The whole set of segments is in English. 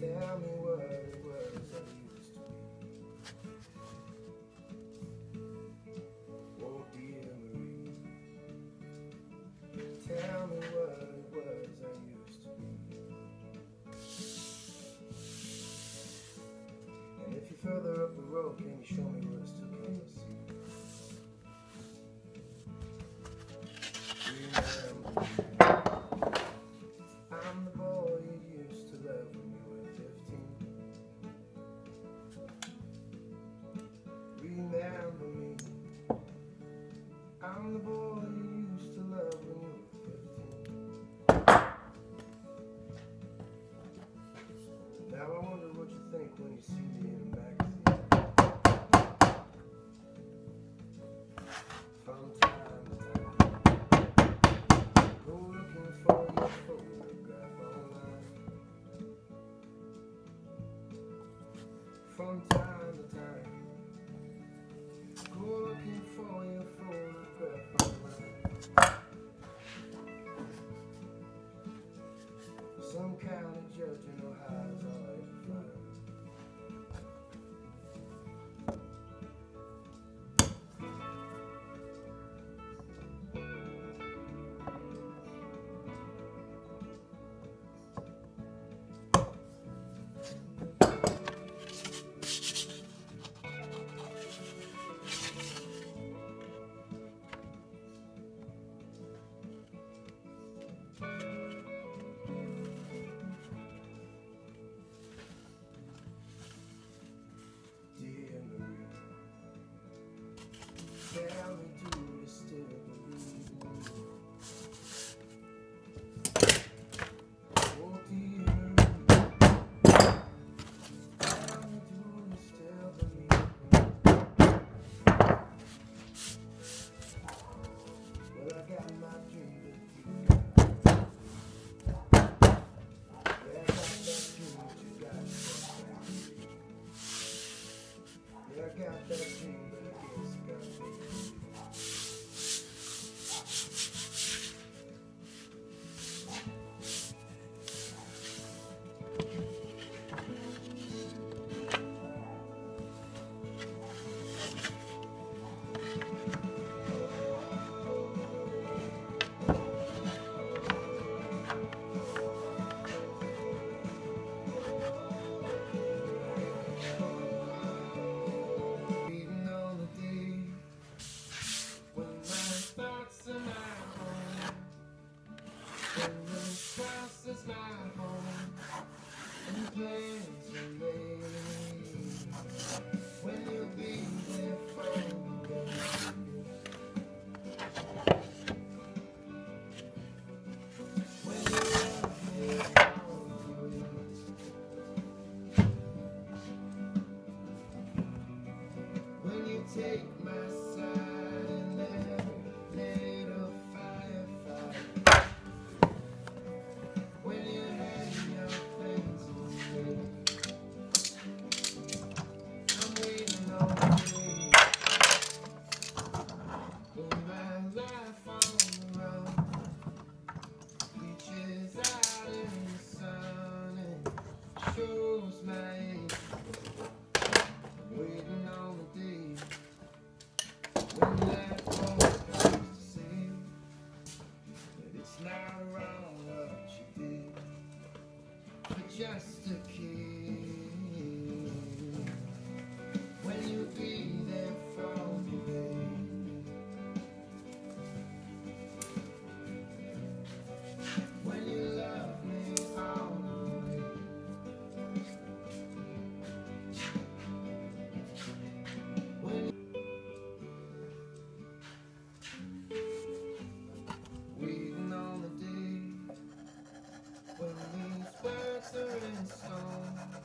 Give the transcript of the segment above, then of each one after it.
Tell me what it was I used to be. Oh dear Marie, tell me what it was I used to be. And if you're further up the road, can you show me what I still can't see? I'm the boy you used to love when you were 15. Remember me. I'm the boy you used to love when you were 15. Now I wonder what you think when you see me in a magazine. From time to time, go looking for your photograph online. From time to time, go looking for your photograph online. Some county judge in Ohio's all I ever find. Tell me, do you still believe in me? Oh dear Marie, tell me, do you still believe in me? Well, I got my dream that you got. Yeah, I got that dream that you got. Yeah, I got that dream that I guess got me. Take my side in every little firefight. When you hang your things and sleep, I'm waiting on you. With my life on the run, reaches out in the sun and shows my age. Waiting on the day when that phone comes to say that it's not wrong what you did, but just a kid. When you be there for me, babe. When you love me all the way. Waiting on the day when these words are in stone.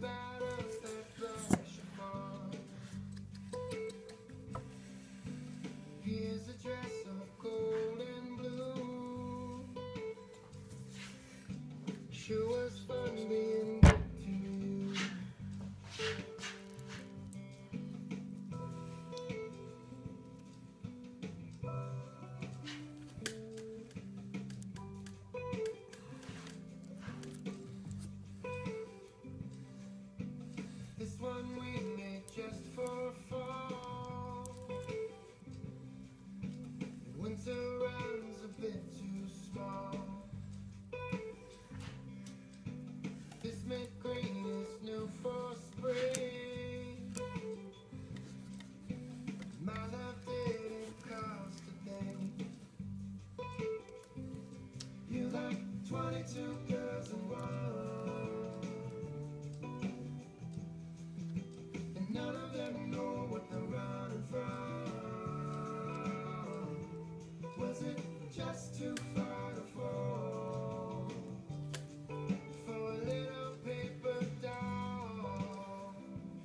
out of that flash of fun. Here's a dress of gold and blue. Sure was fun being good to you. This one we made just for fall. Winter round's a bit too small. This mint green is new for spring. My love didn't cost a thing. You like 22 girls in one, and none of them know what they're running from. Was it just too far to fall for a little paper doll?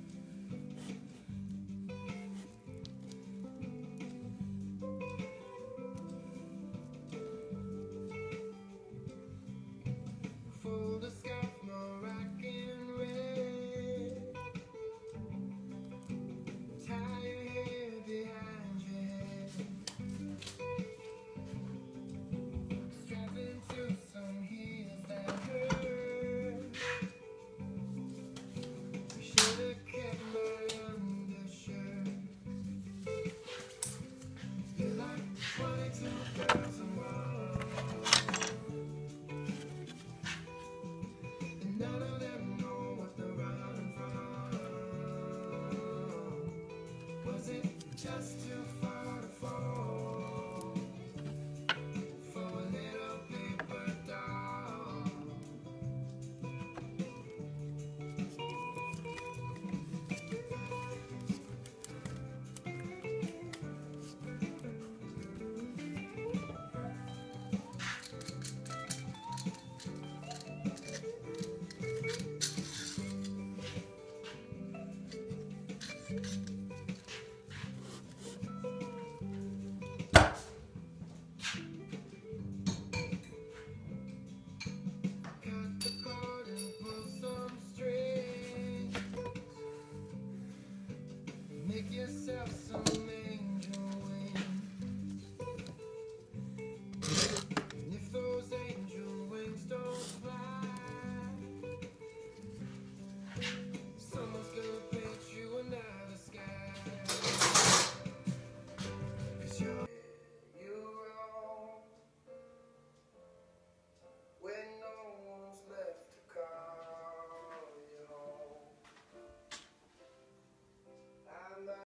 Fold a scarf, Moroccan red. Tie your hair behind your head. Strap into some heels that hurt. Should've kept my undershirt. You're like 22 girls in one, and none of them know what they're running from. Was it just too far to fall for a little paper doll? Cut the cord and pull some strings. Make yourself some angel